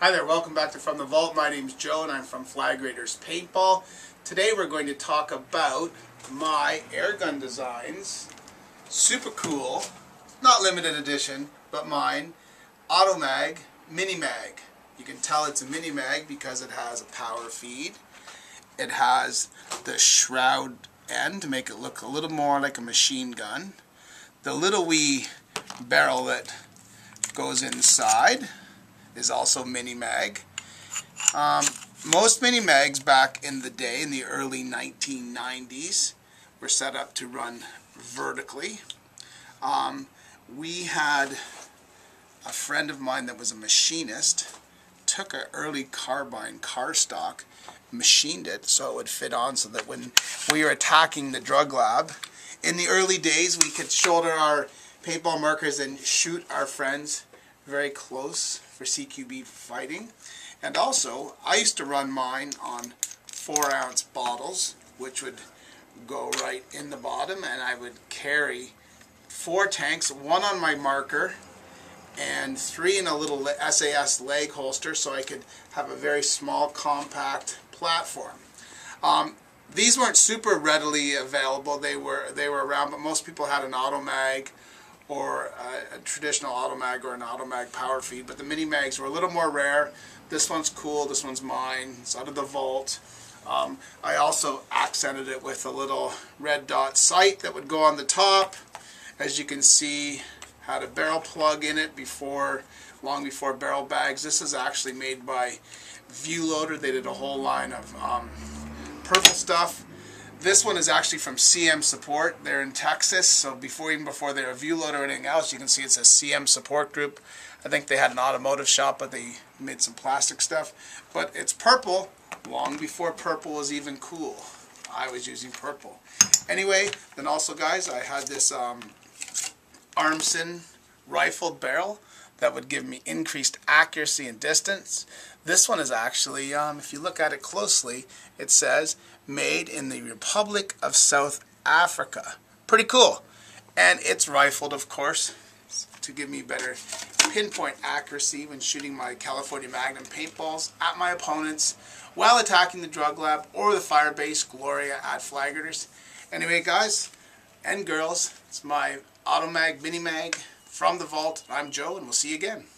Hi there, welcome back to From the Vault. My name's Joe and I'm from Flag Raiders Paintball. Today we're going to talk about my airgun designs. Super cool, not limited edition, but mine. Automag Mini Mag. You can tell it's a Mini Mag because it has a power feed. It has the shroud end to make it look a little more like a machine gun. The little wee barrel that goes inside is also Mini Mag. Most Mini Mags back in the day, in the early 1990s, were set up to run vertically. We had a friend of mine that was a machinist, took an early carbine car stock, machined it so it would fit on so that when we were attacking the drug lab, in the early days we could shoulder our paintball markers and shoot our friends very close for CQB fighting. And also, I used to run mine on 4-ounce bottles, which would go right in the bottom, and I would carry 4 tanks, 1 on my marker and 3 in a little SAS leg holster, so I could have a very small, compact platform. These weren't super readily available. They were around, but most people had an Automag or a traditional Automag or an Automag power feed, but the Mini Mags were a little more rare. This one's cool, this one's mine, it's out of the vault. I also accented it with a little red dot sight that would go on the top. As you can see, had a barrel plug in it long before barrel bags. This is actually made by View Loader. They did a whole line of purple stuff. This one is actually from CM Support. They're in Texas, so even before they're a View Loader or anything else, you can see it says CM Support Group. I think they had an automotive shop, but they made some plastic stuff. But it's purple, long before purple was even cool. I was using purple. Anyway, then also guys, I had this Armson rifled barrel that would give me increased accuracy and distance. This one is actually, if you look at it closely, it says made in the Republic of South Africa. Pretty cool. And it's rifled, of course, to give me better pinpoint accuracy when shooting my California Magnum paintballs at my opponents while attacking the drug lab or the fire base Gloria at Flag Raiders. Anyway guys and girls, it's my Automag Mini Mag from the vault. I'm Joe and we'll see you again.